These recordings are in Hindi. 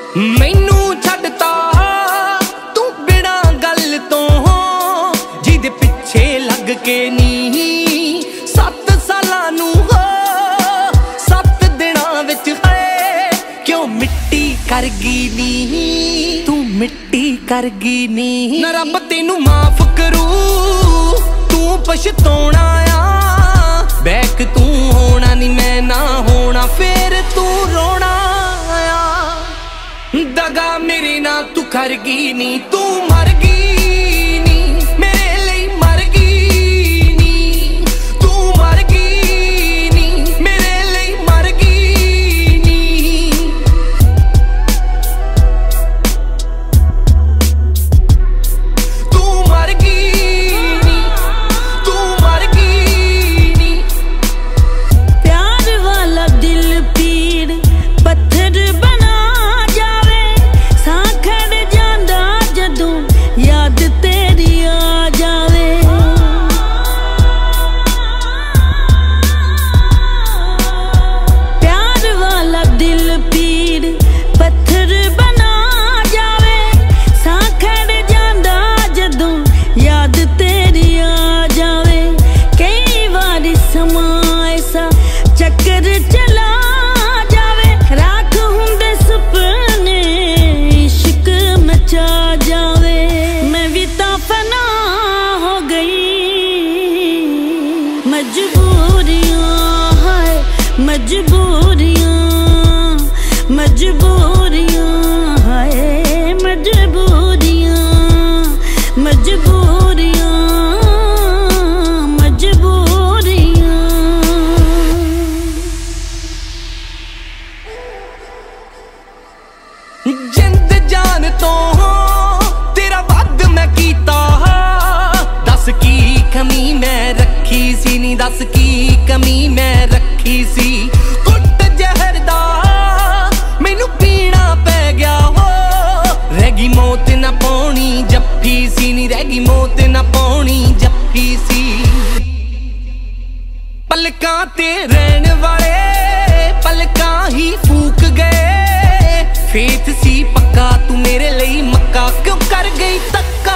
मैनू छड्डता तू बिना गल तो जिदे पिछे लग के नी 7 सालां नू हो 7 दिनां विच है क्यों मिट्टी कर गई नी तू मिट्टी कर गई नी। ना रब तेनू माफ करू तू पछताउणा आ बैक तू होना नी मैं ना होना फिर तू रोना आ। दगा मेरे ना तू कर गई नी तू मर गई नी मेरे लिए मर गई नी तू मर गई नी मेरे लिए मर गई नी। तू मर गई नी तू मर गई नी। प्यार वाला दिल पीड़ पत्थर बना जावे साखड़ जांदा जदों याद तेरी आ जावे। प्यार वाला दिल पीड़ पत्थर बना जावे साखड़ जांदा जदों याद तेरी आ जावे। कई बारी समा ऐसा चक्कर चला जावे राख हुंदे सुपने इश्क मचा जावे। मैं भी तां फना हो गई मजबूरियां है मजबूरियां मजबूरियां है मजबूरियां मजबूरियां मजबूरियां। जिंद जान तो तेरा वध मैं कीता दस की कमी मैं रखी सी नी दस की कमी मैं रखी सी। कुट जहर दा मैनू पीना पै गया हो रह गई मौत ना पाउणी जप्फी सी नी रह गई मौत ना पाउणी जप्फी सी। पलकां ते रहन वाले पलकां ही फूक गए फेथ सी पक्का तू मेरे लिए मक्का क्यों कर गई तक्का।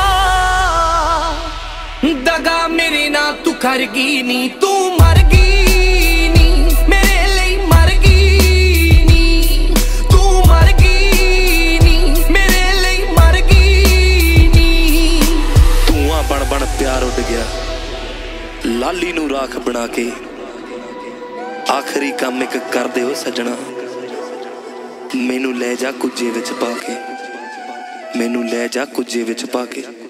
दगा मेरे ना तू कर गई नी तू मर गई नी मेरे लिए मर गई नी तू मर गई नी मेरे लिए मर गई नी। धुआं बन बन प्यार उड़ गया लाली नू राख बना के आखिरी काम एक कर दे ओ सजना मैनू ले जा कुजे विच पा के मैनू ले जा कुजे विच पा के।